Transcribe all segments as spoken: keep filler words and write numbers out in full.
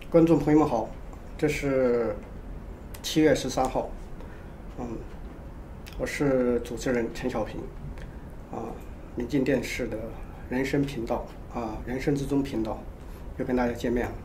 观众朋友们好，这是七月十三号，嗯，我是主持人陈小平，啊，民进电视的人生频道啊，人生之中频道又跟大家见面了。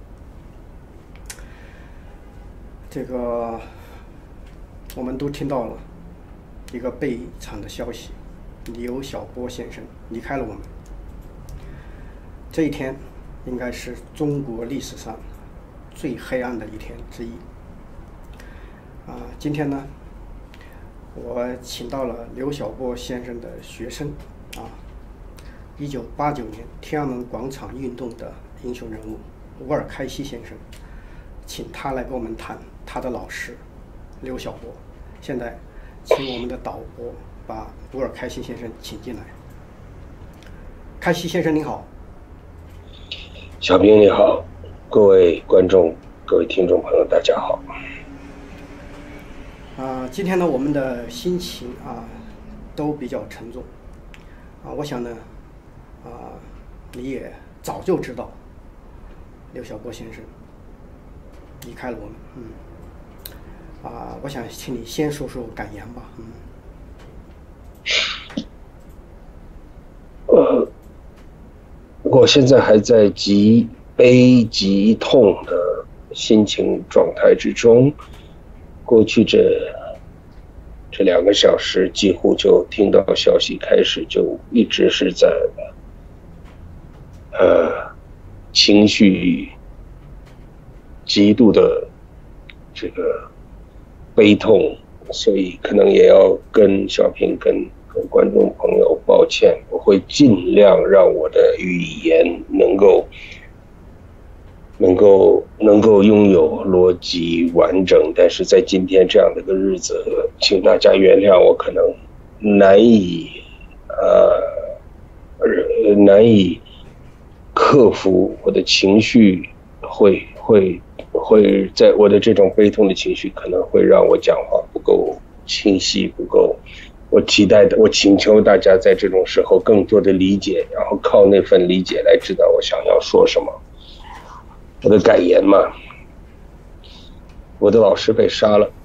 这个我们都听到了一个悲惨的消息，刘晓波先生离开了我们。这一天应该是中国历史上最黑暗的一天之一。啊，今天呢，我请到了刘晓波先生的学生，啊，一九八九年天安门广场运动的英雄人物乌尔开西先生，请他来跟我们谈他的老师刘晓波。现在，请我们的导播把乌尔开西先生请进来。开西先生您好。 小平你好，各位观众、各位听众朋友，大家好。 啊，今天呢，我们的心情啊都比较沉重。啊，我想呢，啊，你也早就知道刘晓波先生离开了我们，嗯。啊，我想请你先说说感言吧，嗯。 呃。我现在还在极悲极痛的心情状态之中，过去这这两个小时几乎就听到消息开始就一直是在呃情绪极度的这个悲痛，所以可能也要跟小平跟跟观众朋友抱歉，我会尽量让我的语言能够能够能够拥有逻辑完整，但是在今天这样的一个日子，请大家原谅我可能难以呃难以克服我的情绪，会会会在我的这种悲痛的情绪可能会让我讲话不够清晰，不够。我期待的，我请求大家在这种时候更多的理解，然后靠那份理解来知道我想要说什么。我的感言嘛，我的老师被杀了，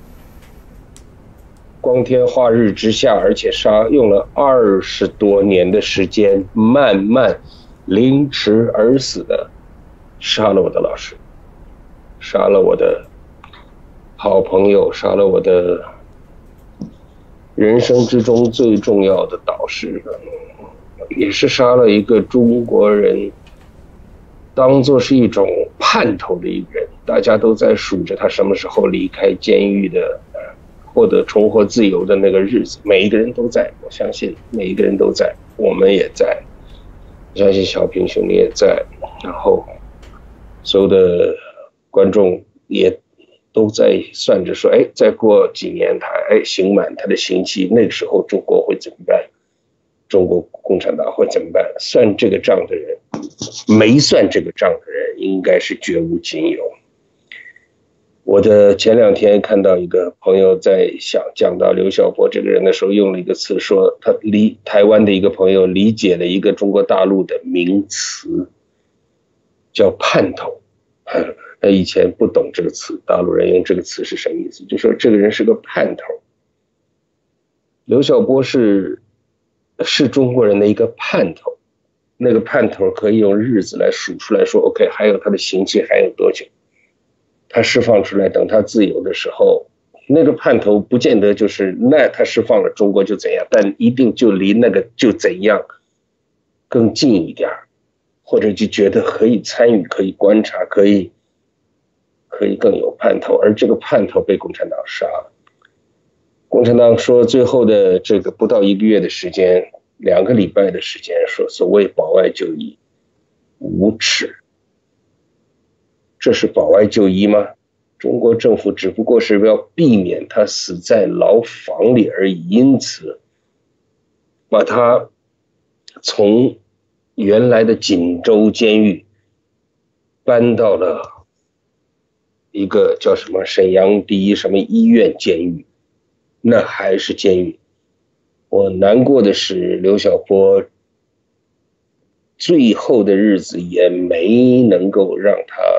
光天化日之下，而且杀用了二十多年的时间，慢慢凌迟而死的，杀了我的老师，杀了我的好朋友，杀了我的人生之中最重要的导师，也是杀了一个中国人当作是一种盼头的一个人，大家都在数着他什么时候离开监狱的，获得重获自由的那个日子，每一个人都在，我相信每一个人都在，我们也在，我相信小平兄弟也在，然后所有的观众也都在算着说，哎，再过几年他哎刑满他的刑期，那个时候中国会怎么办？中国共产党会怎么办？算这个账的人，没算这个账的人，应该是绝无仅有。我的前两天看到一个朋友在想讲到刘晓波这个人的时候，用了一个词说，他理台湾的一个朋友理解了一个中国大陆的名词，叫盼头。他以前不懂这个词，大陆人用这个词是什么意思？就说这个人是个盼头。刘晓波是是中国人的一个盼头，那个盼头可以用日子来数出来说 ，OK， 还有他的刑期还有多久？他释放出来，等他自由的时候，那个盼头不见得就是那他释放了中国就怎样，但一定就离那个就怎样更近一点，或者就觉得可以参与、可以观察、可以。可以更有盼头，而这个盼头被共产党杀了。共产党说最后的这个不到一个月的时间，两个礼拜的时间，说所谓保外就医，无耻。这是保外就医吗？中国政府只不过是要避免他死在牢房里而已，因此把他从原来的锦州监狱搬到了一个叫什么沈阳第一什么医院监狱，那还是监狱。我难过的是刘晓波最后的日子也没能够让他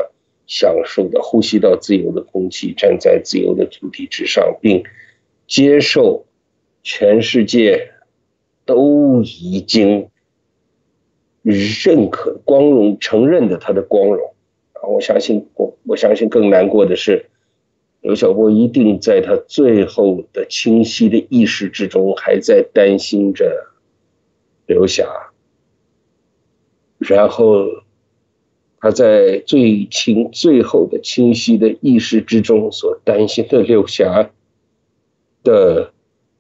享受的呼吸到自由的空气，站在自由的土地之上，并接受全世界都已经认可、光荣、承认的他的光荣。我相信，我我相信更难过的是，刘晓波一定在他最后的清晰的意识之中，还在担心着刘霞，然后他在最清、最后的清晰的意识之中所担心的刘霞的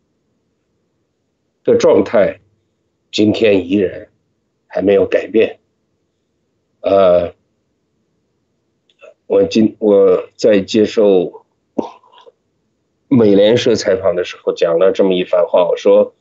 的状态，今天依然还没有改变。呃。我今我在接受美联社采访的时候讲了这么一番话，我说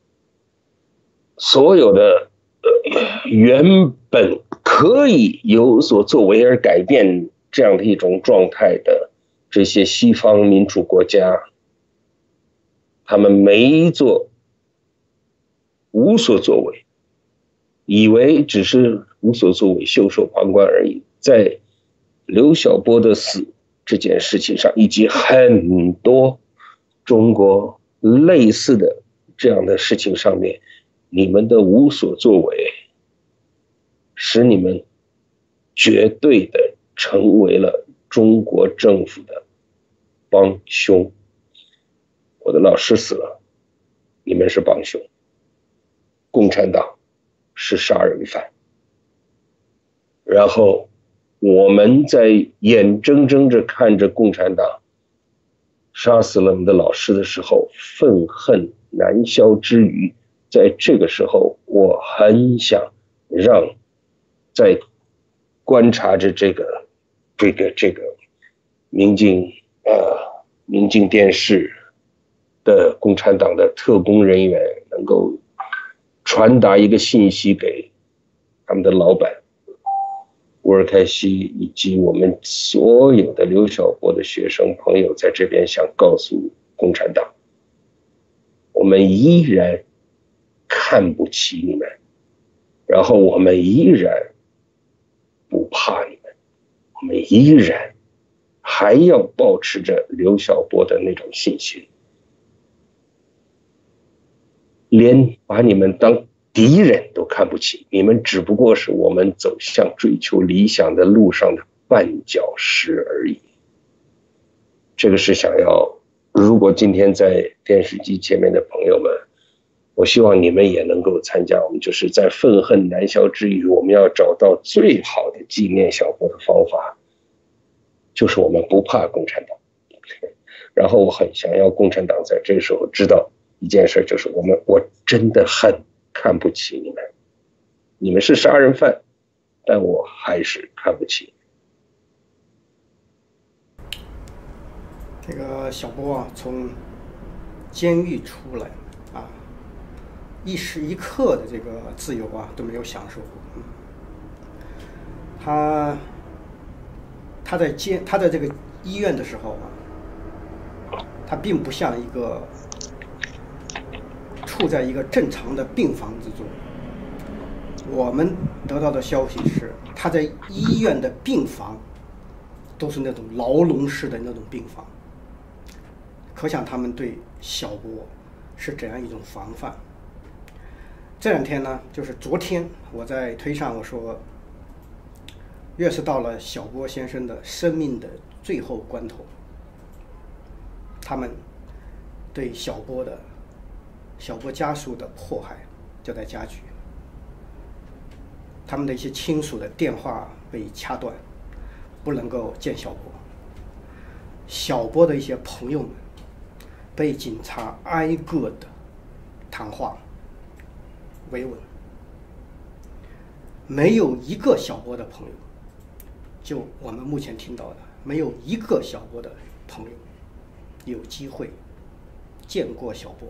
所有的、呃、原本可以有所作为而改变这样的一种状态的这些西方民主国家，他们没做，无所作为，以为只是无所作为、袖手旁观而已。在刘晓波的死这件事情上，以及很多中国类似的这样的事情上面，你们的无所作为使你们绝对的成为了中国政府的帮凶。我的老师死了，你们是帮凶，共产党是杀人犯，然后我们在眼睁睁着看着共产党杀死了我们的老师的时候，愤恨难消之余，在这个时候我很想让在观察着这个这个这个明镜呃明镜电视的共产党的特工人员能够传达一个信息给他们的老板乌尔开西以及我们所有的刘晓波的学生朋友，在这边想告诉共产党，我们依然看不起你们，然后我们依然不怕你们，我们依然还要保持着刘晓波的那种信心，连把你们当敌人都看不起，你们只不过是我们走向追求理想的路上的绊脚石而已。这个是想要，如果今天在电视机前面的朋友们，我希望你们也能够参加，我们就是在愤恨难消之余，我们要找到最好的纪念小波的方法，就是我们不怕共产党。然后我很想要共产党在这个时候知道一件事，就是我们我真的很看不起你们，你们是杀人犯，但我还是看不起。 这个小波啊，从监狱出来啊，一时一刻的这个自由啊都没有享受过。嗯、他他在监他在这个医院的时候啊，他并不像一个处在一个正常的病房之中。我们得到的消息是，他在医院的病房都是那种牢笼式的那种病房，可想他们对小波是怎样一种防范。这两天呢，就是昨天我在推上我说，越是到了小波先生的生命的最后关头，他们对小波的小波家属的迫害就在加剧，他们的一些亲属的电话被掐断，不能够见小波。小波的一些朋友们被警察挨个的谈话、维稳，没有一个小波的朋友，就我们目前听到的，没有一个小波的朋友有机会见过小波。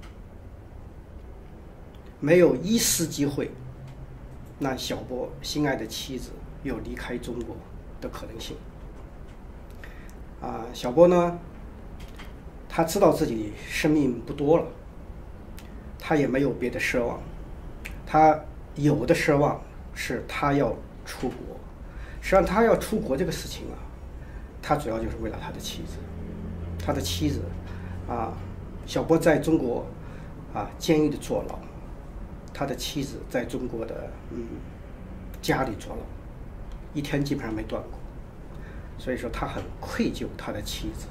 没有一丝机会让小波心爱的妻子有离开中国的可能性。啊，小波呢，他知道自己生命不多了，他也没有别的奢望，他有的奢望是他要出国， 实际上他要出国这个事情啊，他主要就是为了他的妻子，他的妻子啊，小波在中国啊监狱里坐牢，他的妻子在中国的嗯家里坐牢，一天基本上没断过，所以说他很愧疚他的妻子。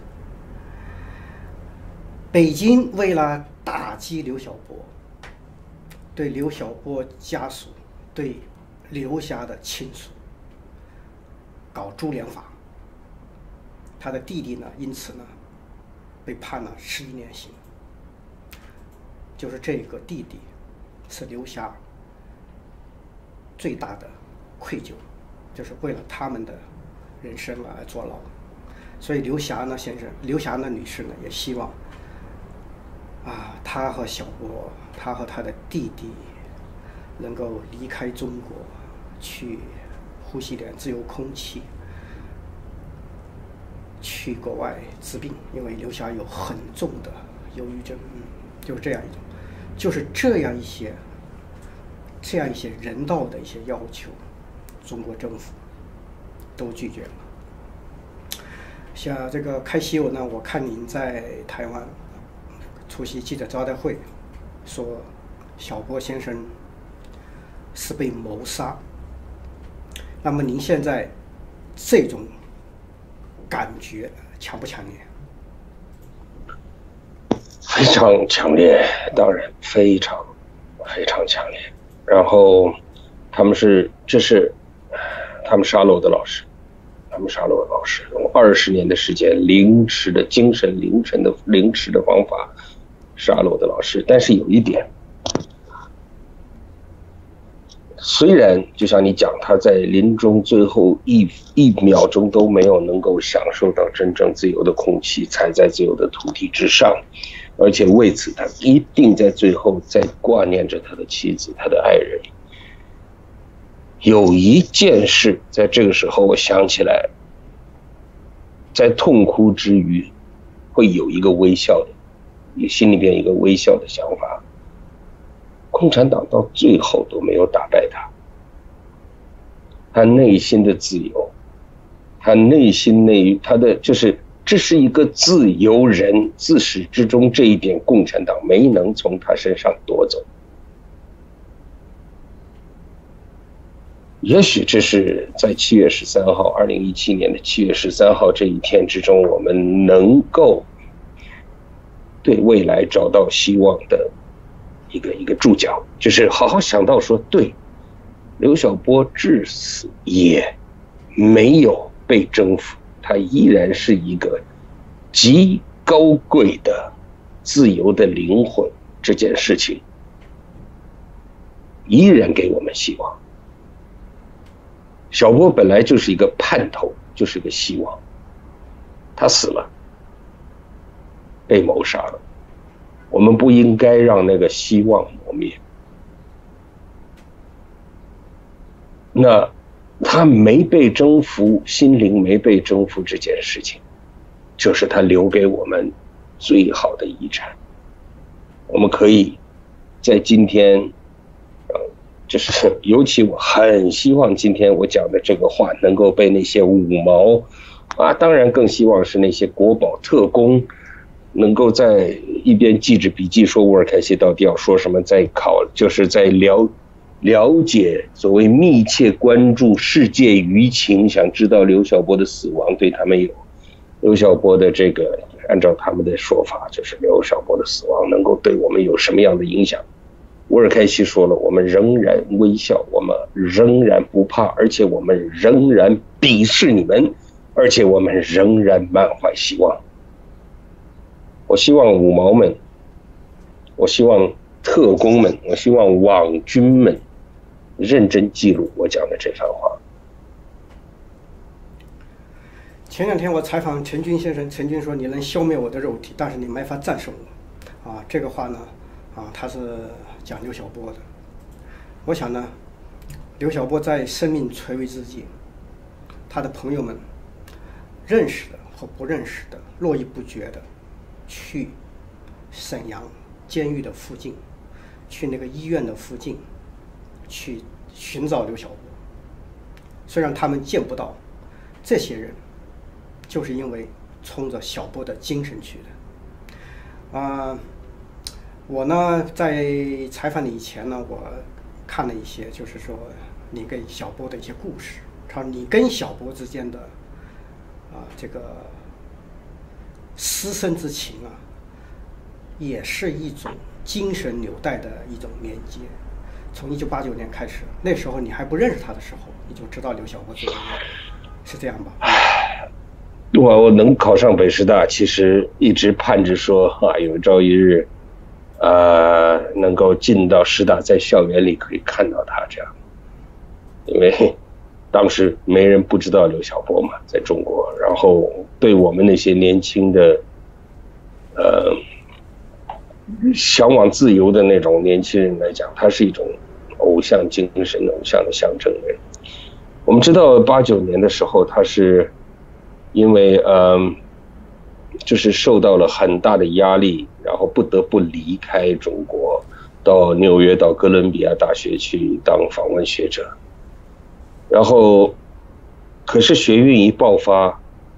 北京为了打击刘晓波，对刘晓波家属、对刘霞的亲属搞株连法，他的弟弟呢，因此呢被判了十一年刑。就是这个弟弟是刘霞最大的愧疚，就是为了他们的人生而坐牢。所以刘霞呢先生，刘霞呢女士呢也希望啊，他和小波，他和他的弟弟能够离开中国，去呼吸点自由空气，去国外治病，因为刘霞有很重的忧郁症，嗯，就是这样一种，就是这样一些，这样一些人道的一些要求，中国政府都拒绝了。像这个开西游呢，我看您在台湾出席记者招待会，说小波先生是被谋杀。那么您现在这种感觉强不强烈？ 非常强烈，当然非常非常强烈。然后他们是，这是他们杀了我的老师，他们杀了我的老师，用二十年的时间，凌迟的精神凌晨的凌迟的方法杀了我的老师。但是有一点，虽然就像你讲，他在临终最后一一秒钟都没有能够享受到真正自由的空气，踩在自由的土地之上，而且为此他一定在最后在挂念着他的妻子，他的爱人。有一件事在这个时候我想起来，在痛哭之余会有一个微笑的，你心里边一个微笑的想法，共产党到最后都没有打败他，他内心的自由，他内心内他的就是这是一个自由人，自始至终这一点共产党没能从他身上夺走。也许这是在七月十三号，二零一七年的七月十三号这一天之中，我们能够对未来找到希望的一个一个注脚，就是好好想到说，对，刘晓波至死也没有被征服，他依然是一个极高贵的自由的灵魂，这件事情依然给我们希望。小波本来就是一个盼头，就是一个希望，他死了，被谋杀了，我们不应该让那个希望磨灭。那他没被征服，心灵没被征服这件事情，就是他留给我们最好的遗产。我们可以在今天就是尤其我很希望今天我讲的这个话能够被那些五毛啊，当然更希望是那些国保特工能够在一边记着笔记说乌尔开西到底要说什么，在考就是在了了解所谓密切关注世界舆情，想知道刘晓波的死亡对他们有刘晓波的这个按照他们的说法，就是刘晓波的死亡能够对我们有什么样的影响。乌尔开西说了，我们仍然微笑，我们仍然不怕，而且我们仍然鄙视你们，而且我们仍然满怀希望。我希望五毛们，我希望特工们，我希望网军们认真记录我讲的这番话。 前两天我采访陈军先生，陈军说你能消灭我的肉体，但是你没法战胜我。啊，这个话呢，啊，他是讲刘晓波的。我想呢，刘晓波在生命垂危之际，他的朋友们认识的和不认识的，络绎不绝的去沈阳监狱的附近，去那个医院的附近，去寻找刘晓波。 虽然他们见不到，这些人就是因为冲着小波的精神去的。啊、呃，我呢在采访你以前呢，我看了一些，就是说你跟小波的一些故事，他你跟小波之间的啊、呃、这个师生之情啊，也是一种精神纽带的一种连接。从一九八九年开始，那时候你还不认识他的时候，你就知道刘晓波这个人，是这样吧？ 我我能考上北师大，其实一直盼着说啊，有朝一日，呃，能够进到师大，在校园里可以看到他这样。因为当时没人不知道刘晓波嘛，在中国，然后对我们那些年轻的，呃。向往自由的那种年轻人来讲，他是一种偶像精神、偶像的象征人。我们知道八九年的时候，他是因为呃，就是受到了很大的压力，然后不得不离开中国，到纽约、到哥伦比亚大学去当访问学者。然后，可是学运一爆发。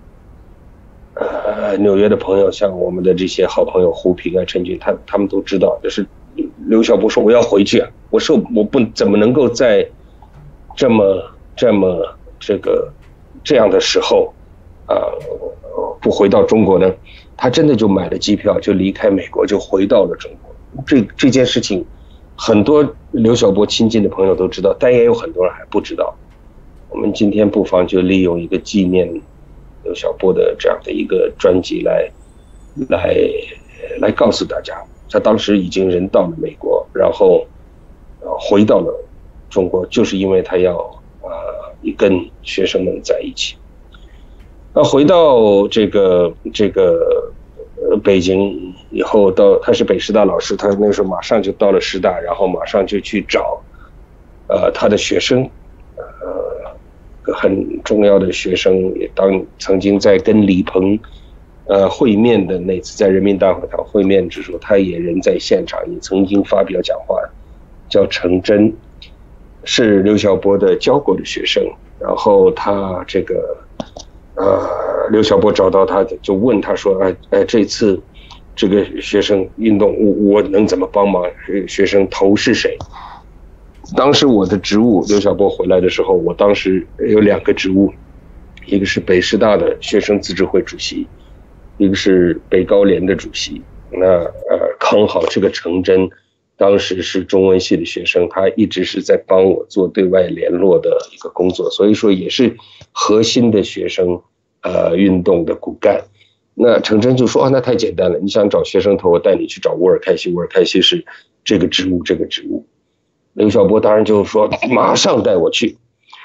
呃，纽约的朋友，像我们的这些好朋友胡平啊、陈军，他他们都知道，就是刘晓波说我要回去啊，我说我不怎么能够在这么这么这个这样的时候啊、呃、不回到中国呢？他真的就买了机票，就离开美国，就回到了中国。这这件事情，很多刘晓波亲近的朋友都知道，但也有很多人还不知道。我们今天不妨就利用一个纪念刘晓波的这样的一个专辑来，来，来告诉大家，他当时已经人到了美国，然后，呃，回到了中国，就是因为他要啊、呃，跟学生们在一起。那回到这个这个呃北京以后，到他是北师大老师，他那时候马上就到了师大，然后马上就去找，呃，他的学生，呃。很重要的学生也当曾经在跟李鹏呃会面的那次，在人民大会堂会面之时，他也人在现场，也曾经发表讲话，叫程真，是刘晓波的教过的学生。然后他这个呃刘晓波找到他，就问他说：“哎哎，这次这个学生运动，我我能怎么帮忙？学生头是谁？”当时我的职务，刘晓波回来的时候，我当时有两个职务，一个是北师大的学生自治会主席，一个是北高联的主席。那呃，刚好这个程真当时是中文系的学生，他一直是在帮我做对外联络的一个工作，所以说也是核心的学生呃运动的骨干。那程真就说啊，那太简单了，你想找学生头，我带你去找乌尔开西，乌尔开西是这个职务，这个职务。刘晓波当然就说马上带我去，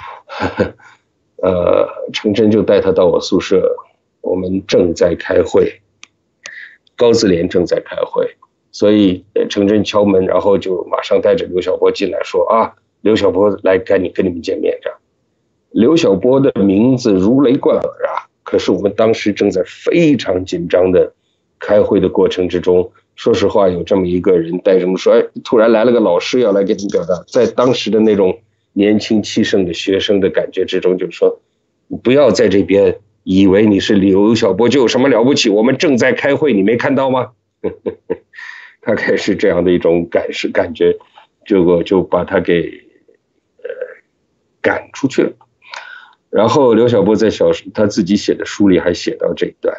呃，程真就带他到我宿舍，我们正在开会，高自联正在开会，所以程真敲门，然后就马上带着刘晓波进来说啊，刘晓波来赶你跟你们见面这样。刘晓波的名字如雷贯耳啊，可是我们当时正在非常紧张的开会的过程之中。说实话，有这么一个人带这么说，哎，突然来了个老师要来给你表达，在当时的那种年轻气盛的学生的感觉之中，就是说，你不要在这边以为你是刘晓波就有什么了不起，我们正在开会，你没看到吗？大概是这样的一种感是感觉，结果就把他给呃赶出去了。然后刘晓波在小他自己写的书里还写到这一段，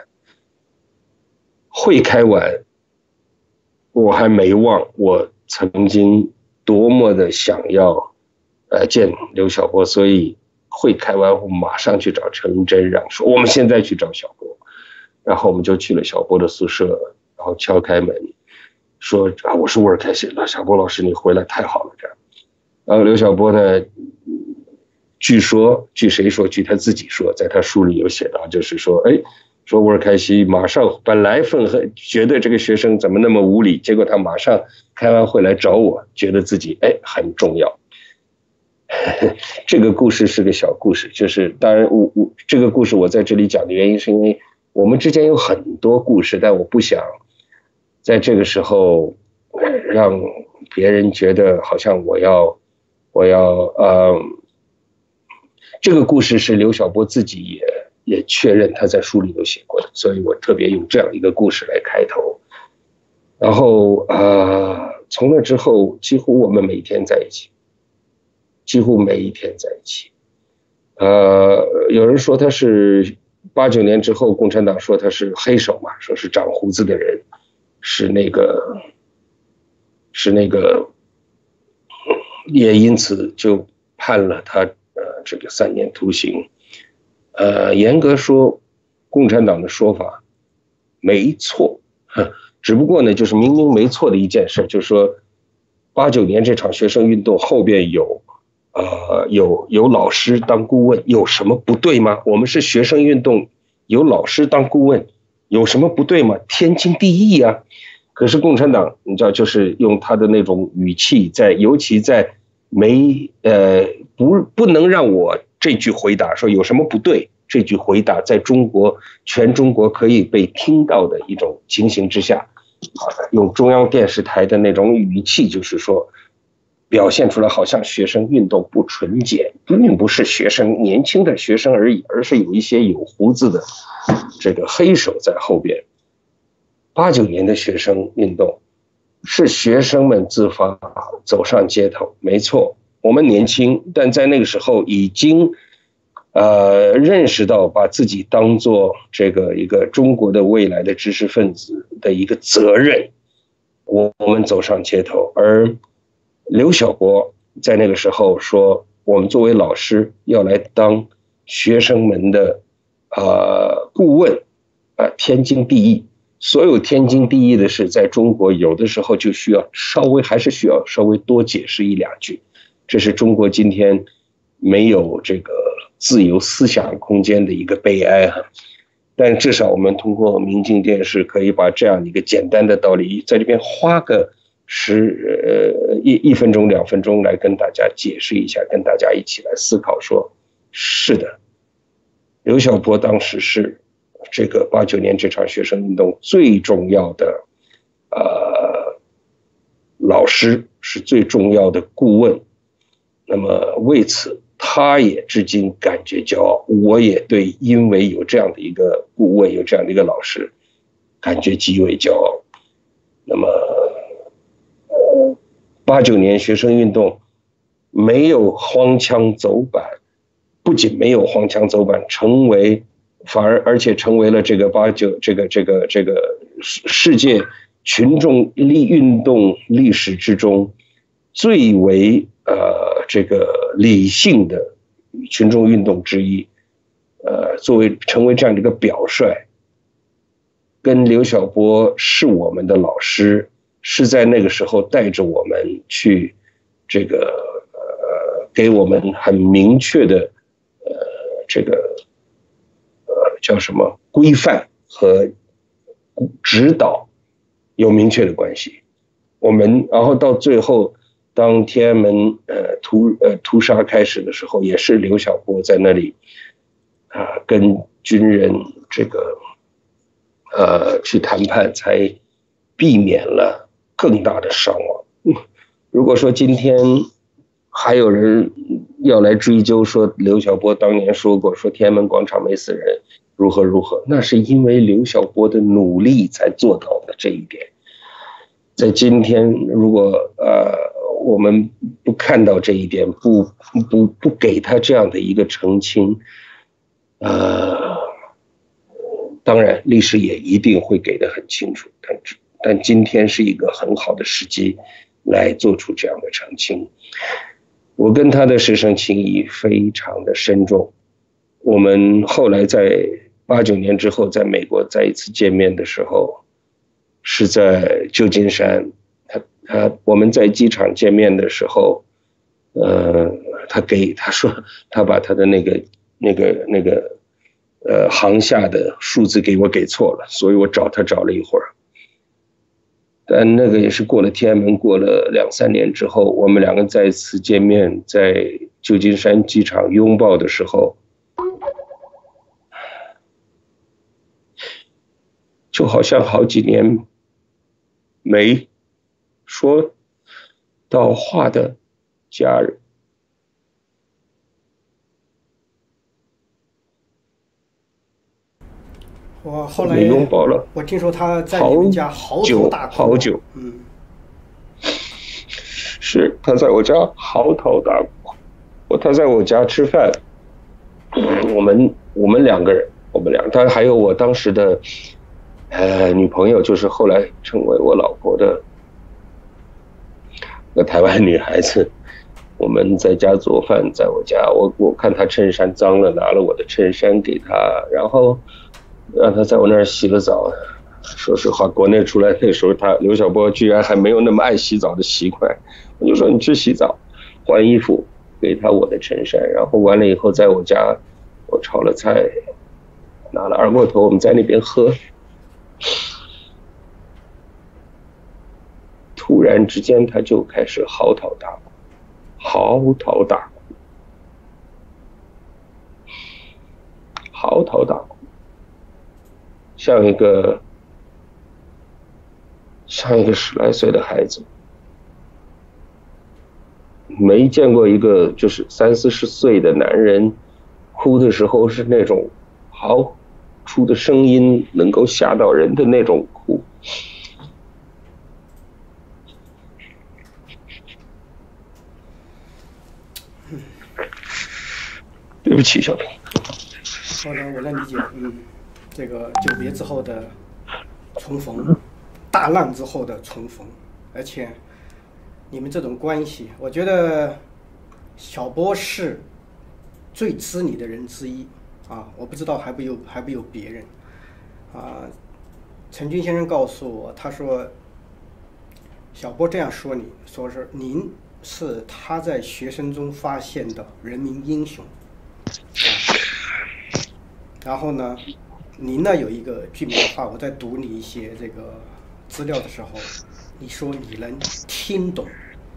会开完。我还没忘，我曾经多么的想要，呃，见刘晓波，所以会开完后马上去找程真，让说我们现在去找小波，然后我们就去了小波的宿舍，然后敲开门，说啊，我是乌尔开西了，小波老师你回来太好了这样。然后刘晓波呢，据说据谁说，据他自己说，在他书里有写到，就是说，哎。说乌尔开西马上本来愤恨，觉得这个学生怎么那么无理，结果他马上开完会来找我，觉得自己哎很重要。这个故事是个小故事，就是当然我我这个故事我在这里讲的原因是因为我们之间有很多故事，但我不想在这个时候让别人觉得好像我要我要呃这个故事是刘晓波自己也也确认他在书里有写过的，所以我特别用这样一个故事来开头。然后呃，从那之后，几乎我们每天在一起，几乎每一天在一起。呃，有人说他是八九年之后，共产党说他是黑手嘛，说是长胡子的人，是那个，是那个，也因此就判了他呃这个三年徒刑。呃，严格说，共产党的说法没错，只不过呢，就是明明没错的一件事，就是说八九年这场学生运动后边有。呃，有有老师当顾问，有什么不对吗？我们是学生运动，有老师当顾问，有什么不对吗？天经地义啊！可是共产党，你知道，就是用他的那种语气在，尤其在没呃不不能让我这句回答说有什么不对，这句回答在中国全中国可以被听到的一种情形之下，啊，用中央电视台的那种语气，就是说。表现出来好像学生运动不纯洁，并不是学生年轻的学生而已，而是有一些有胡子的这个黑手在后边。八九年的学生运动是学生们自发走上街头，没错，我们年轻，但在那个时候已经呃认识到把自己当做这个一个中国的未来的知识分子的一个责任，我我们走上街头，而刘晓波在那个时候说，我们作为老师要来当学生们的呃顾问，啊、呃，天经地义。所有天经地义的事，在中国有的时候就需要稍微还是需要稍微多解释一两句。这是中国今天没有这个自由思想空间的一个悲哀哈。但至少我们通过明镜电视可以把这样一个简单的道理，在这边花个。十呃一一分钟两分钟来跟大家解释一下，跟大家一起来思考说，是的，刘晓波当时是这个八九年这场学生运动最重要的呃老师，是最重要的顾问。那么为此，他也至今感觉骄傲，我也对，因为有这样的一个顾问，有这样的一个老师，感觉极为骄傲。那么。八九年学生运动没有荒腔走板，不仅没有荒腔走板，成为反而而且成为了这个八九这个这个这个世界群众力运动历史之中最为呃这个理性的群众运动之一，呃，作为成为这样的一个表率，跟刘晓波是我们的老师。是在那个时候带着我们去这个呃给我们很明确的呃这个呃叫什么规范和指导有明确的关系。我们然后到最后当天安门呃屠呃屠杀开始的时候，也是刘晓波在那里啊、呃、跟军人这个呃去谈判，才避免了更大的伤亡。如果说今天还有人要来追究说刘晓波当年说过说天安门广场没死人如何如何，那是因为刘晓波的努力才做到的这一点。在今天如果呃我们不看到这一点，不不不给他这样的一个澄清，呃当然历史也一定会给得很清楚，但但今天是一个很好的时机来做出这样的澄清。我跟他的师生情谊非常的深重，我们后来在八九年之后在美国再一次见面的时候，是在旧金山，他他我们在机场见面的时候，呃，他给他说他把他的那个那个那个呃航下的数字给我给错了，所以我找他找了一会儿。但那个也是过了天安门，过了两三年之后，我们两个再次见面，在旧金山机场拥抱的时候，就好像好几年没说到话的家人。 我后来拥抱了， 我听说他在你们家嚎啕大哭， 好久， 嗯， 是他在我家嚎啕大哭，我他在我家吃饭，我们我们两个人，我们两，他还有我当时的呃女朋友，就是后来成为我老婆的那台湾女孩子。我们在家做饭，在我家，我我看他衬衫脏了，拿了我的衬衫给他，然后让他在我那儿洗了澡。说实话，国内出来那时候，他刘晓波居然还没有那么爱洗澡的习惯。我就说你去洗澡，换衣服，给他我的衬衫，然后完了以后，在我家我炒了菜，拿了二锅头，我们在那边喝。突然之间，他就开始嚎啕大哭。嚎啕大哭，嚎啕大哭，像一个像一个十来岁的孩子，没见过一个就是三四十岁的男人哭的时候是那种嚎出的声音能够吓到人的那种哭。对不起，小平。 我能我能理解，嗯，这个久别之后的重逢，大浪之后的重逢，而且你们这种关系，我觉得小波是最知你的人之一啊，我不知道还不有还不有别人啊。陈军先生告诉我，他说小波这样说你，说是您是他在学生中发现的人民英雄。然后呢，您呢有一个句名的话，我在读你一些这个资料的时候，你说你能听懂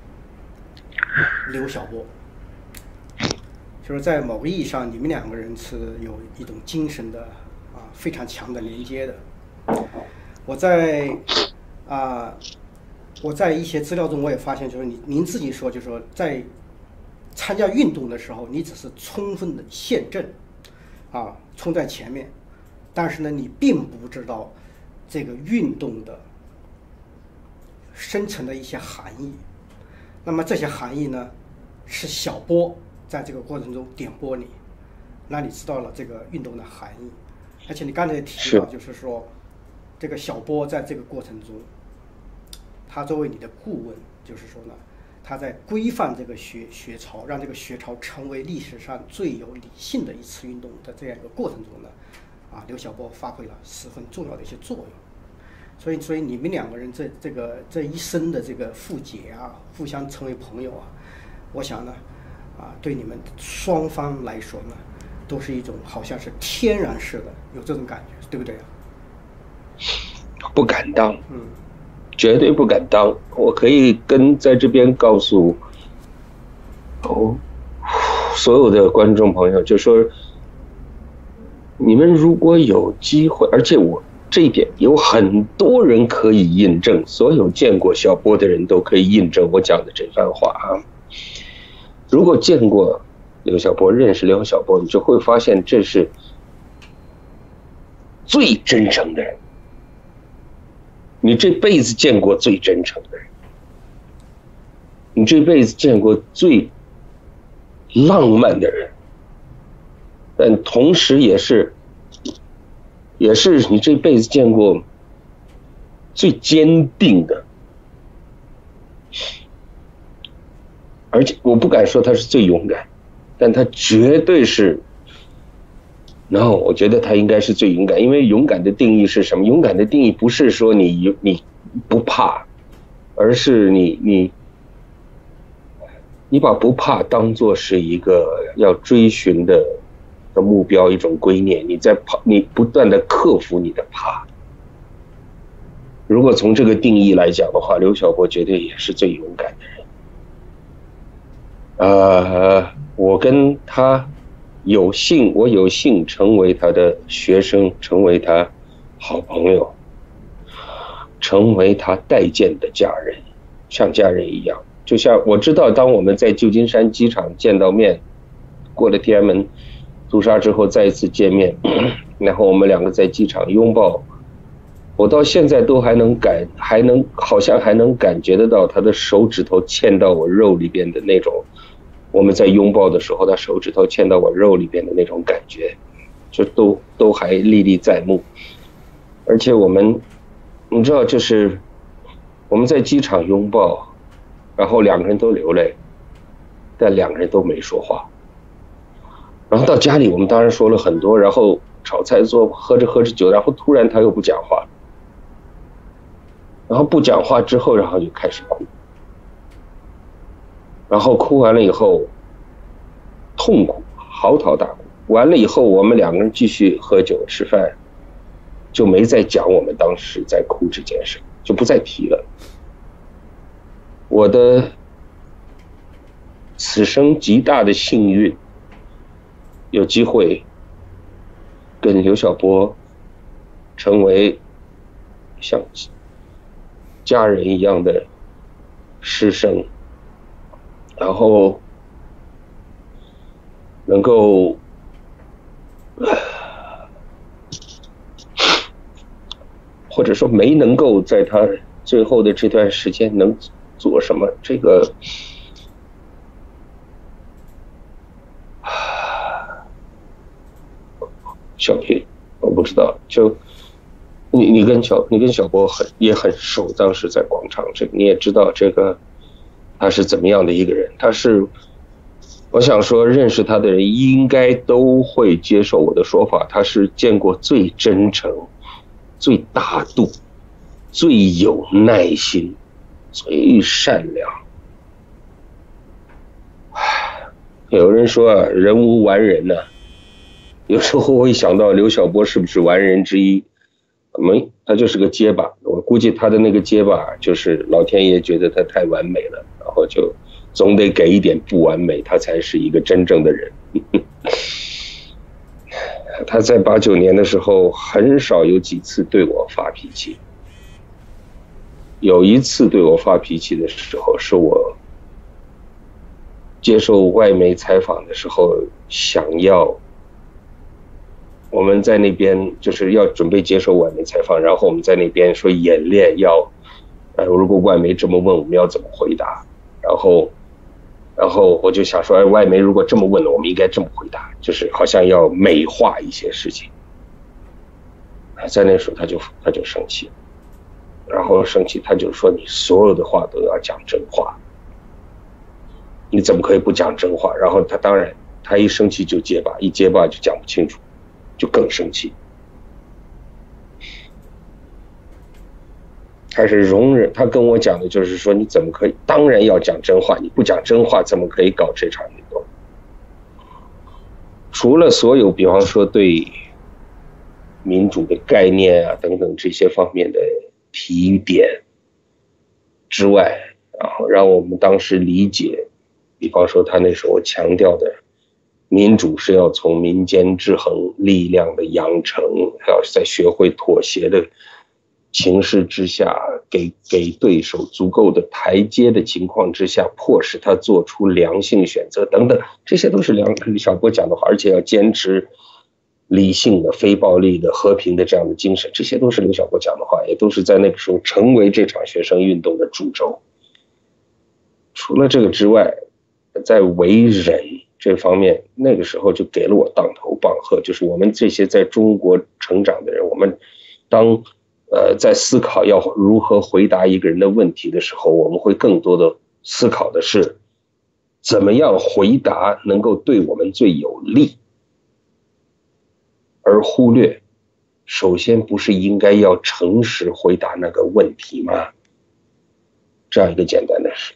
刘晓波，就是在某个意义上，你们两个人是有一种精神的啊非常强的连接的。我在啊我在一些资料中我也发现，就是你您自己说，就是说在参加运动的时候，你只是充分的现阵，啊，冲在前面，但是呢，你并不知道这个运动的深层的一些含义。那么这些含义呢，是小波在这个过程中点拨你，让你知道了这个运动的含义。而且你刚才也提到，就是说，这个小波在这个过程中，他作为你的顾问，就是说呢。他在规范这个学学潮，让这个学潮成为历史上最有理性的一次运动的这样一个过程中呢，啊，刘晓波发挥了十分重要的一些作用。所以，所以你们两个人这这个这一生的这个互结啊，互相成为朋友啊，我想呢，啊，对你们双方来说呢，都是一种好像是天然式的，有这种感觉，对不对啊？ 不敢当， 嗯。 绝对不敢当，我可以跟在这边告诉哦所有的观众朋友，就说你们如果有机会，而且我这一点有很多人可以印证，所有见过小波的人都可以印证我讲的这番话啊。如果见过刘晓波，认识刘晓波，你就会发现这是最真诚的人。你这辈子见过最真诚的人，你这辈子见过最浪漫的人，但同时也是，也是你这辈子见过最坚定的，而且我不敢说他是最勇敢，但他绝对是。然后我觉得他应该是最勇敢，因为勇敢的定义是什么？勇敢的定义不是说你你不怕，而是你你你把不怕当作是一个要追寻的的目标，一种观念，你在怕，你不断的克服你的怕。如果从这个定义来讲的话，刘晓波绝对也是最勇敢的人。呃，我跟他。有幸，我有幸成为他的学生，成为他好朋友，成为他待见的家人，像家人一样。就像我知道，当我们在旧金山机场见到面，过了天安门屠杀之后再一次见面， 然后我们两个在机场拥抱，我到现在都还能感，还能好像还能感觉得到他的手指头嵌到我肉里边的那种，我们在拥抱的时候，他手指头嵌到我肉里边的那种感觉，就都都还历历在目。而且我们，你知道，就是我们在机场拥抱，然后两个人都流泪，但两个人都没说话。然后到家里，我们当然说了很多，然后炒菜做，喝着喝着酒，然后突然他又不讲话，然后不讲话之后，然后就开始哭，然后哭完了以后，痛苦，嚎啕大哭。完了以后，我们两个人继续喝酒吃饭，就没再讲我们当时在哭这件事，就不再提了。我的此生极大的幸运，有机会跟刘晓波成为像家人一样的师生，然后能够或者说没能够在他最后的这段时间能做什么，这个小平我不知道，就你你跟小你跟小波很也很熟，当时在广场，这个你也知道，这个他是怎么样的一个人，他是我想说认识他的人应该都会接受我的说法，他是见过最真诚、最大度、最有耐心、最善良。有人说啊，人无完人呐、啊，有时候会想到刘晓波是不是完人之一？没，他就是个结巴。我估计他的那个结巴，就是老天爷觉得他太完美了，然后就总得给一点不完美，他才是一个真正的人。他在八九年的时候，很少有几次对我发脾气。有一次对我发脾气的时候，是我接受外媒采访的时候，想要我们在那边就是要准备接受外媒采访，然后我们在那边说演练要，呃，如果外媒这么问，我们要怎么回答？然后，然后我就想说，哎，外媒如果这么问了，我们应该这么回答，就是好像要美化一些事情。在那时候他就他就生气了，然后生气他就说你所有的话都要讲真话，你怎么可以不讲真话？然后他当然他一生气就结巴，一结巴就讲不清楚，就更生气。他是容忍，他跟我讲的就是说，你怎么可以？当然要讲真话，你不讲真话，怎么可以搞这场运动？除了所有，比方说对民主的概念啊等等这些方面的提点之外，然后让我们当时理解，比方说他那时候强调的民主是要从民间制衡力量的养成，要在学会妥协的情势之下，给给对手足够的台阶的情况之下，迫使他做出良性选择等等，这些都是梁李小波讲的话，而且要坚持理性的、非暴力的、和平的这样的精神，这些都是刘晓波讲的话，也都是在那个时候成为这场学生运动的主轴。除了这个之外，在为人这方面，那个时候就给了我当头棒喝，就是我们这些在中国成长的人，我们当呃在思考要如何回答一个人的问题的时候，我们会更多的思考的是怎么样回答能够对我们最有利，而忽略首先不是应该要诚实回答那个问题吗？这样一个简单的事。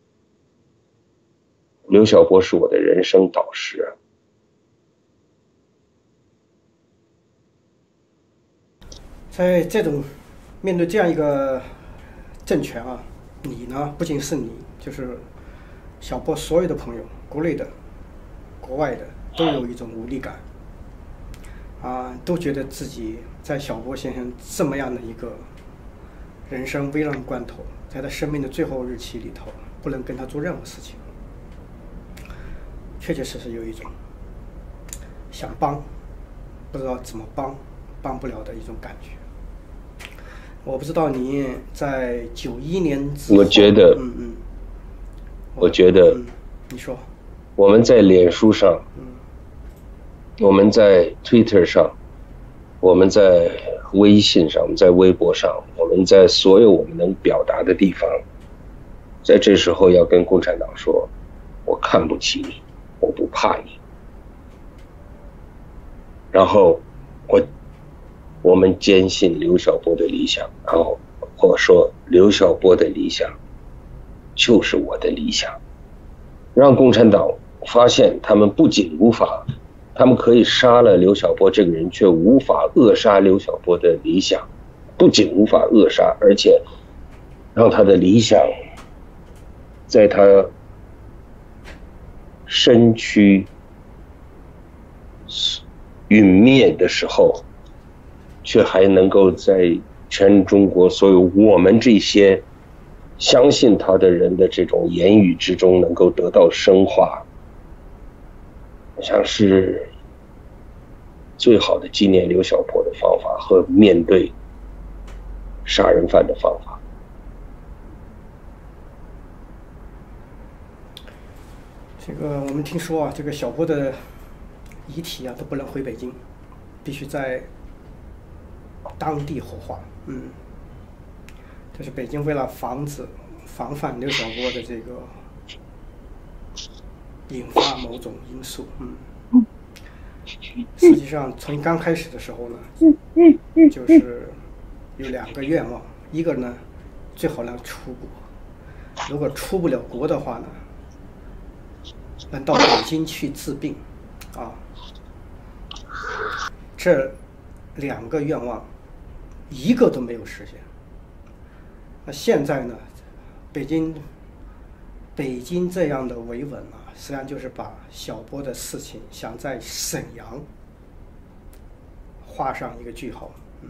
刘晓波是我的人生导师啊。 在这种面对这样一个政权啊，你呢不仅是你，就是小波所有的朋友，国内的、国外的，都有一种无力感，啊，都觉得自己在小波先生这么样的一个人生危难关头，在他生命的最后日期里头，不能跟他做任何事情，确确实实有一种想帮不知道怎么帮，帮不了的一种感觉。我不知道你在九一年之后， 我觉得， 嗯嗯， 我觉得， 嗯，你说， 我们在脸书上， 嗯， 我们在 Twitter 上，我们在微信上，我们在微博上，我们在所有我们能表达的地方，在这时候要跟共产党说，我看不起你，我不怕你。然后我我们坚信刘晓波的理想，然后我说刘晓波的理想就是我的理想，让共产党发现他们不仅无法，他们可以杀了刘晓波这个人，却无法扼杀刘晓波的理想，不仅无法扼杀，而且让他的理想在他身躯陨灭的时候，却还能够在全中国所有我们这些相信他的人的这种言语之中能够得到升华，我想是最好的纪念刘晓波的方法和面对杀人犯的方法。 这个我们听说啊，这个小波的遗体啊都不能回北京，必须在当地火化。嗯，这是北京为了防止防范刘晓波的这个引发某种因素。嗯，实际上从刚开始的时候呢，就是有两个愿望，一个呢最好能出国，如果出不了国的话呢，能到北京去治病，啊，这两个愿望一个都没有实现。那现在呢，北京北京这样的维稳啊，实际上就是把小波的事情想在沈阳画上一个句号。嗯，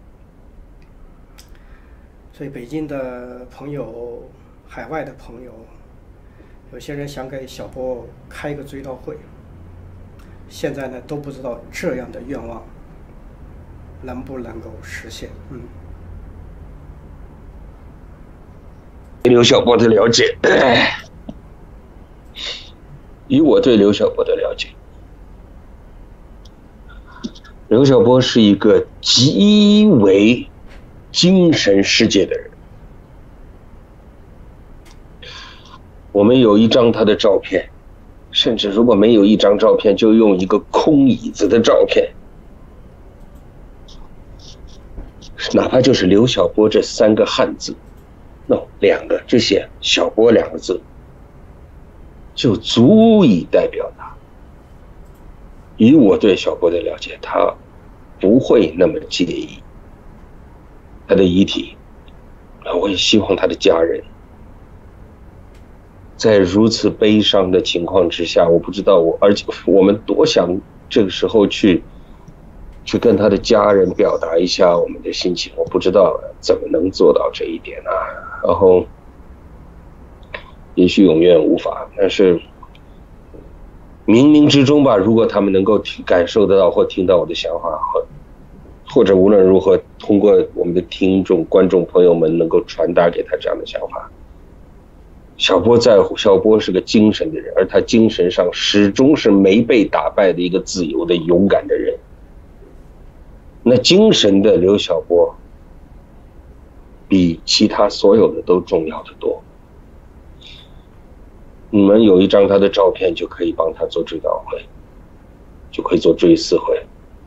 所以北京的朋友，海外的朋友，有些人想给小波开个追悼会，现在呢都不知道这样的愿望能不能够实现。嗯， 刘晓波的了解，以我对刘晓波的了解，刘晓波是一个极为精神世界的人。我们有一张他的照片，甚至如果没有一张照片，就用一个空椅子的照片，哪怕就是刘晓波这三个汉字，no 两个，就写小波两个字，就足以代表他。以我对小波的了解，他不会那么介意他的遗体，我也希望他的家人在如此悲伤的情况之下，我不知道我，而且我们多想这个时候去去跟他的家人表达一下我们的心情，我不知道怎么能做到这一点啊。然后也许永远无法，但是冥冥之中吧，如果他们能够感受得到或听到我的想法，或或者无论如何通过我们的听众观众朋友们能够传达给他这样的想法。小波在乎，小波是个精神的人，而他精神上始终是没被打败的一个自由的勇敢的人。那精神的刘晓波比其他所有的都重要的多。你们有一张他的照片就可以帮他做追悼会，就可以做追思会，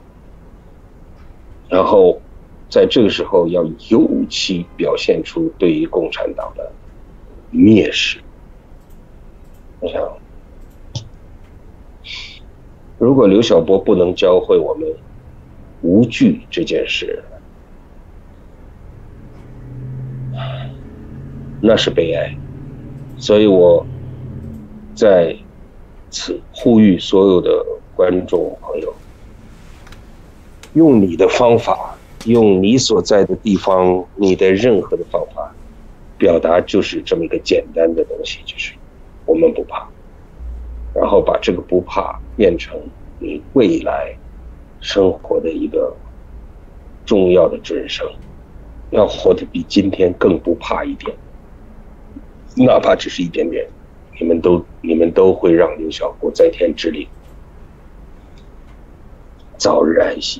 然后在这个时候要尤其表现出对于共产党的蔑视。我想如果刘晓波不能教会我们无惧这件事，那是悲哀。所以我在此呼吁所有的观众朋友，用你的方法，用你所在的地方，你的任何的方法表达，就是这么一个简单的东西，就是我们不怕，然后把这个不怕变成你未来生活的一个重要的准绳，要活得比今天更不怕一点，哪怕只是一点点，你们都你们都会让刘晓波在天之灵早日安息。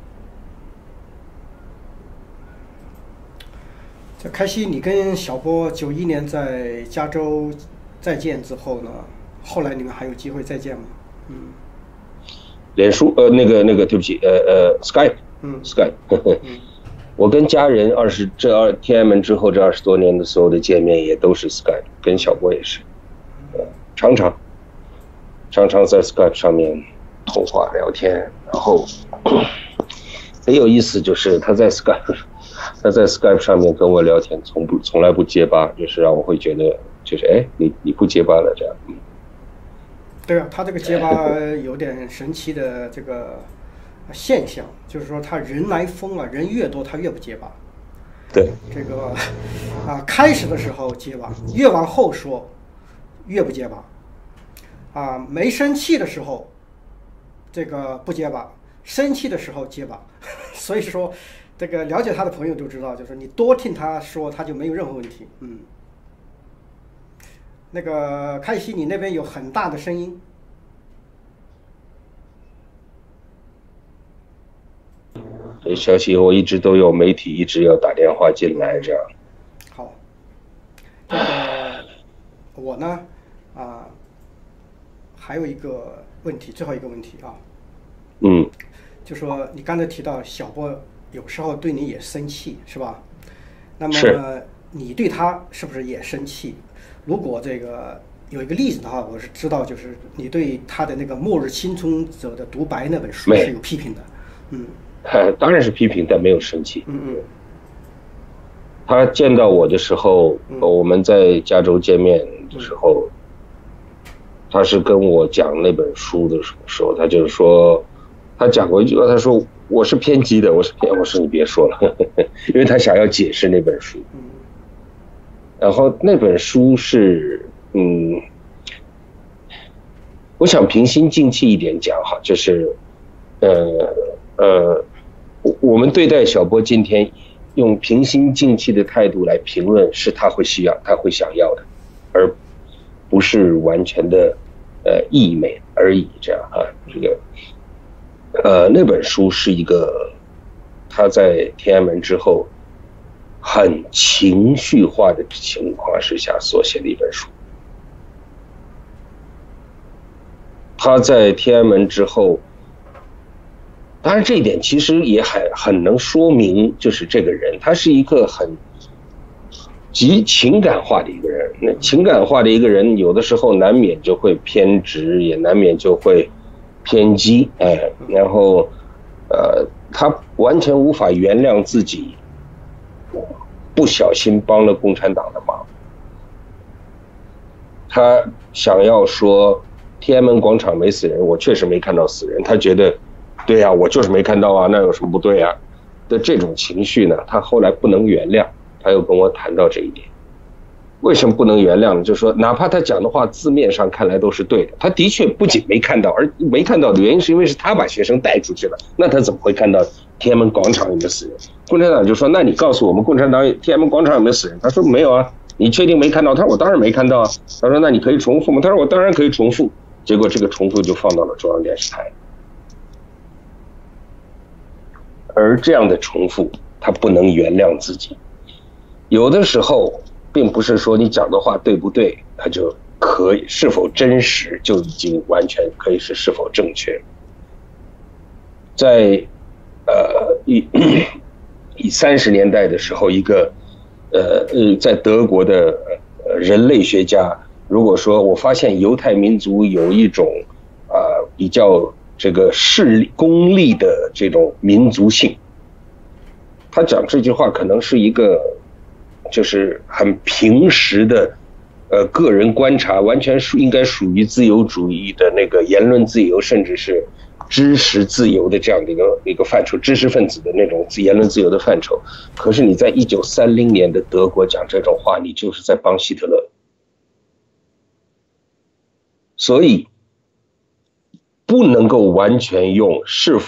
这开西，你跟小波九一年在加州再见之后呢，后来你们还有机会再见吗？嗯， 脸书呃那个那个对不起呃呃 Skype 嗯 Skype 嗯我跟家人二十这二天安门之后这二十多年的所有的见面也都是 Skype， 跟小波也是，呃常常常常在 Skype 上面通话聊天，然后很有意思，就是他在 Skype 他在 Skype 上面跟我聊天，从不从来不结巴，就是让我会觉得就是哎你你不结巴了这样。 对啊，他这个结巴有点神奇的这个现象，就是说他人来疯啊，人越多他越不结巴。 对， 这个啊，开始的时候结巴，越往后说越不结巴。啊，没生气的时候，这个不结巴，生气的时候结巴。所以说，这个了解他的朋友都知道，就是你多听他说，他就没有任何问题。嗯。那个开西，你那边有很大的声音。 这消息我一直都有媒体一直要打电话进来，这样。 好，这个我呢，啊、还有一个问题，最后一个问题啊， 嗯， 就说你刚才提到小波有时候对你也生气，是吧？那是么你对他是不是也生气？如果这个有一个例子的话，我是知道，就是你对他的那个《末日幸存者的独白》那本书没是有批评的，嗯呃当然是批评，但没有生气。 嗯嗯他见到我的时候， 嗯我们在加州见面的时候，他是跟我讲那本书的时候，他就是说，他讲过一句话，他说我是偏激的，我是偏，我说你别说了，呵呵，因为他想要解释那本书。 嗯然后那本书是，嗯，我想平心静气一点讲哈，就是，呃呃，我们对待小波今天用平心静气的态度来评论，是他会需要，他会想要的，而不是完全的呃溢美而已，这样啊，这个，呃，那本书是一个他在天安门之后很情绪化的情况之下所写的一本书。他在天安门之后，当然这一点其实也很很能说明，就是这个人他是一个很极情感化的一个人。那情感化的一个人，有的时候难免就会偏执，也难免就会偏激，哎，然后呃，他完全无法原谅自己不小心帮了共产党的忙。他想要说天安门广场没死人，我确实没看到死人，他觉得对呀、啊，我就是没看到啊，那有什么不对啊的这种情绪呢，他后来不能原谅，他又跟我谈到这一点。为什么不能原谅呢？就是说哪怕他讲的话字面上看来都是对的，他的确不仅没看到，而没看到的原因是因为是他把学生带出去了，那他怎么会看到天安门广场有没有死人？共产党就说那你告诉我们共产党天安门广场有没有死人？他说没有啊。你确定没看到？他说我当然没看到啊。他说那你可以重复吗？他说我当然可以重复。结果这个重复就放到了中央电视台，而这样的重复他不能原谅自己。有的时候并不是说你讲的话对不对，他就可以是否真实就已经完全可以是是否正确。在呃以以三十年代的时候，一个呃呃在德国的呃人类学家，如果说我发现犹太民族有一种啊、呃、比较这个势力功利的这种民族性，他讲这句话可能是一个就是很平时的呃个人观察，完全属应该属于自由主义的那个言论自由，甚至是知识自由的这样的一个一个范畴，知识分子的那种言论自由的范畴。可是你在一九三零年的德国讲这种话，你就是在帮希特勒。所以不能够完全用是否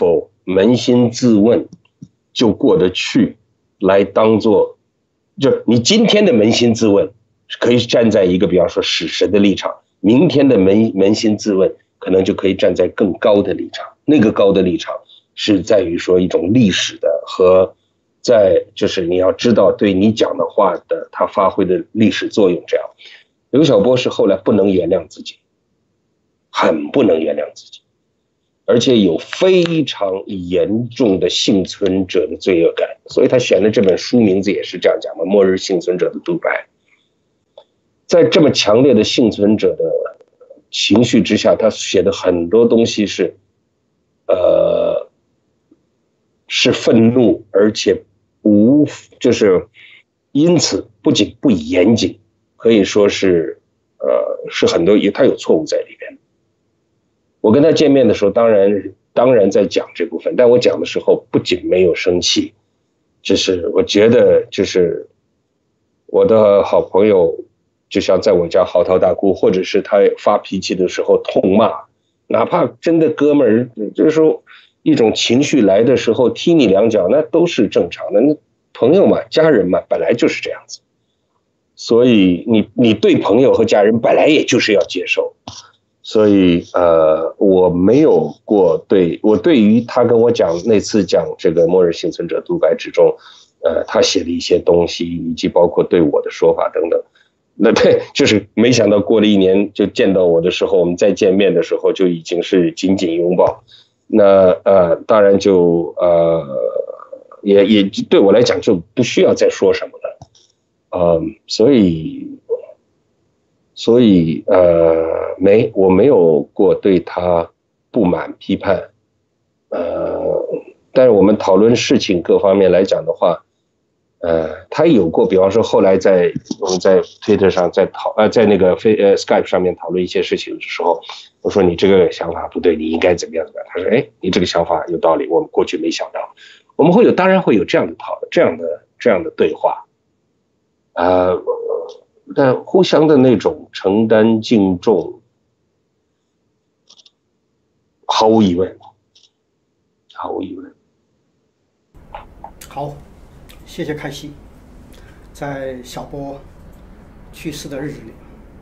扪心自问就过得去来当做，就你今天的扪心自问可以站在一个比方说史实的立场，明天的扪扪心自问可能就可以站在更高的立场，那个高的立场是在于说一种历史的和在就是你要知道对你讲的话的它发挥的历史作用。这样刘晓波是后来不能原谅自己，很不能原谅自己，而且有非常严重的幸存者的罪恶感，所以他选的这本书名字也是这样讲嘛，《末日幸存者的独白》。在这么强烈的幸存者的情绪之下，他写的很多东西是呃是愤怒，而且无就是因此不仅不严谨，可以说是呃是很多他有错误在里边。我跟他见面的时候，当然当然在讲这部分，但我讲的时候不仅没有生气，就是我觉得就是我的好朋友就像在我家嚎啕大哭，或者是他发脾气的时候痛骂，哪怕真的哥们儿就是说一种情绪来的时候踢你两脚，那都是正常的，那朋友嘛家人嘛本来就是这样子，所以你你对朋友和家人本来也就是要接受。所以呃，我没有过对我对于他跟我讲那次讲这个末日幸存者独白之中，呃，他写的一些东西，以及包括对我的说法等等，那对，就是没想到过了一年就见到我的时候，我们再见面的时候就已经是紧紧拥抱。那呃，当然就呃，也也对我来讲就不需要再说什么了，呃，所以。所以呃，没，我没有过对他不满批判，呃，但是我们讨论事情各方面来讲的话，呃，他有过，比方说后来在我们在 Twitter 上在讨呃在那个非呃 Skype 上面讨论一些事情的时候，我说你这个想法不对，你应该怎么样怎么样？他说，哎，你这个想法有道理，我们过去没想到。我们会有，当然会有这样的讨这样的这样的对话，呃。但互相的那种承担敬重，毫无疑问，毫无疑问。 好，谢谢开西，在小波去世的日子里，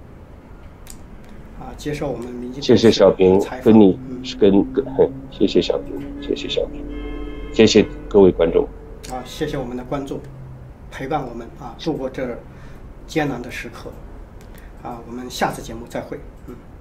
啊，接受我们民进。 谢谢小平，跟你跟跟，谢谢小平，谢谢小平，谢谢各位观众。 啊，谢谢我们的观众，陪伴我们啊度过这艰难的时刻，啊，我们下次节目再会，嗯。